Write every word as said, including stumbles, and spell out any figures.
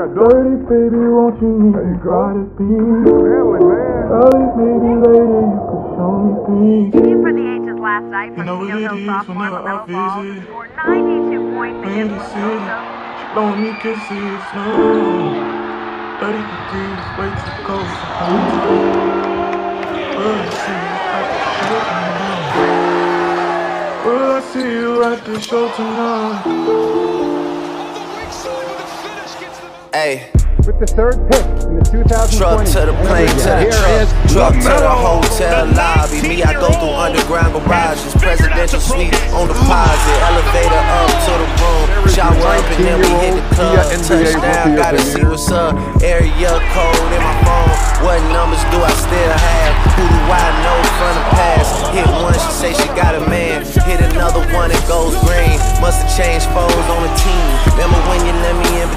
Dirty baby, won't you meet me by the beach? Early, maybe later, you could show me things. For the ages last night from Steel Hill sophomore LaMelo Ball, who scored ninety-two points against Minnesota. She blowing me kisses, no. thirty degrees, way too cold for Will I see you at the show tonight? Will I see you at the show tonight? Hey. With the third pick in the two thousand twenty. Truck to the plane, to the truck, truck to the hotel lobby. Me, I go through underground garages, presidential suites on deposit, elevator up to the room, shower up and then we hit the club. Touchdown, gotta see what's up. Area code in my phone. What numbers do I still have? Who do I know from the past? Hit one, she say she got a man. Hit another one, it goes green. Must've changed foes on the team. Remember when you let me in